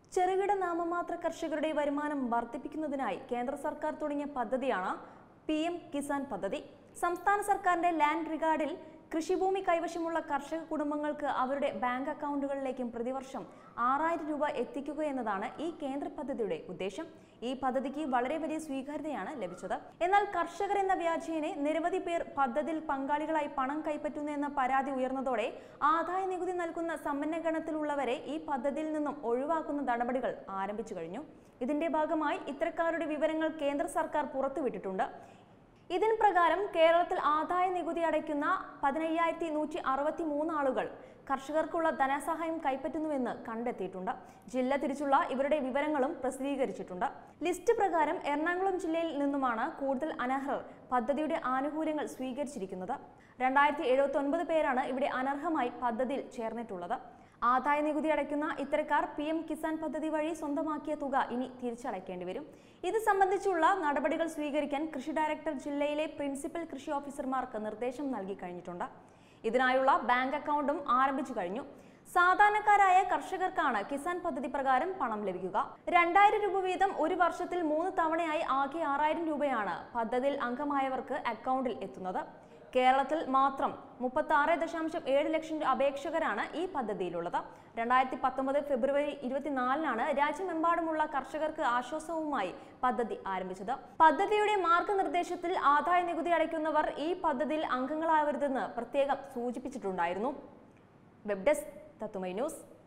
ചെറുകിട നാമമാത്ര കർഷകരുടെ വരുമാനം വർദ്ധിപ്പിക്കുന്നതിനായി കേന്ദ്ര സർക്കാർ തുടങ്ങിയ പദ്ധതിയാണ് PM-KISAN പദ്ധതി. സംസ്ഥാന സർക്കാരിന്റെ ലാൻഡ് റിക്കാർഡിൽ കൃഷിഭൂമി കൈവശമുള്ള കർഷക കുടുംബങ്ങൾക്ക് അവരുടെ ബാങ്ക് അക്കൗണ്ടുകളിലേക്കും പ്രതിവർഷം 6000 രൂപ എത്തിക്കുക എന്നതാണ് ഈ കേന്ദ്ര പദ്ധതിയുടെ ഉദ്ദേശം. ഈ പദ്ധതിക്ക് വളരെ വലിയ സ്വീകാര്യതയാണ് ലഭിച്ചത്. എന്നാൽ കർഷകർ എന്ന വ്യാജേന നിരവധി പേർ പദ്ധതിയിൽ പങ്കാളികളായി പണം കൈപ്പറ്റുന്നു എന്ന പരാതി ഉയർന്നതോടെ ആദായ നികുതി നൽകുന്ന സമ്പന്ന ഗണത്തിലുള്ളവരെ ഈ പദ്ധതിയിൽ നിന്നും ഒഴിവാക്കുന്ന നടപടികൾ ആരംഭിച്ചു കഴിഞ്ഞു. ഇതിന്റെ ഭാഗമായി ഇത്തരക്കാരുടെ വിവരങ്ങൾ കേന്ദ്ര സർക്കാർ പുറത്തുവിട്ടിട്ടുണ്ട്. ഇതിന് പ്രകാരം കേരളത്തിൽ ആദായ നികുതി അടയ്ക്കുന്ന 15163 ആളുകൾ കർഷകർക്കുള്ള ധനസഹായം കൈപ്പറ്റുന്നുവെന്ന് കണ്ടെത്തിയിട്ടുണ്ട്. ജില്ല തിരിച്ചുള്ള ഇവരുടെ വിവരങ്ങളും പ്രസിദ്ധീകരിച്ചിട്ടുണ്ട്. ലിസ്റ്റ് പ്രകാരം എറണാകുളം ജില്ലയിൽ നിന്നുമാണ് കൂടുതൽ അനർഹർ പദ്ധതിയുടെ ആനുകൂല്യങ്ങൾ സ്വീകരിച്ചിരിക്കുന്നത്. 2079 പേരാണ് ഇവിടെ അനർഹമായി പദ്ധതിയിൽ ചേർന്നിട്ടുള്ളത്. ആദായ നികുതി അടയ്ക്കുന്ന ഇത്തരക്കാർ PM-KISAN പദ്ധതി വഴി സ്വന്തമാക്കിയ തുക ഇനി തിരിച്ചടയ്ക്കേണ്ടി വരും. ഇത് സംബന്ധിച്ചുള്ള നടപടികൾ സ്വീകരിക്കാൻ കൃഷി ഡയറക്ടർ ജില്ലയിലെ പ്രിൻസിപ്പൽ കൃഷി ഓഫീസർമാർക്ക് നിർദ്ദേശം നൽകി കഴിഞ്ഞിട്ടുണ്ട്. ഇതിനായുള്ള ബാങ്ക് അക്കൗണ്ടും ആരംഭിച്ചു കഴിഞ്ഞു. സാധാരണക്കാരായ കർഷകർക്കാണ് കിസാൻ പദ്ധതി പ്രകാരം പണം ലഭിക്കുക. 2000 രൂപ വീതം ഒരു വർഷത്തിൽ 3 തവണയായി ആകെ 6000 രൂപയാണ് പദ്ധതിയിൽ അംഗമായവർക്ക് അക്കൗണ്ടിൽ എത്തുന്നത്. കേരളത്തിൽ മാത്രം 36.7 ലക്ഷം അപേക്ഷകരാണ് ഈ പദ്ധതിയിലുള്ളത്. 2019 ഫെബ്രുവരി 24-നാണ് രാജ്യമെമ്പാടുമുള്ള കർഷകർക്ക് ആശ്വാസവുമായി പദ്ധതി ആരംഭിച്ചത്. പദ്ധതിയുടെ മാർഗനിർദ്ദേശത്തിൽ ആദായ നികുതി അടയ്ക്കുന്നവർ ഈ പദ്ധതിയിൽ അംഗങ്ങളാവരുതെന്ന് പ്രത്യേകം സൂചിപ്പിച്ചിട്ടുണ്ടായിരുന്നു. Web desk Tattvamayi news.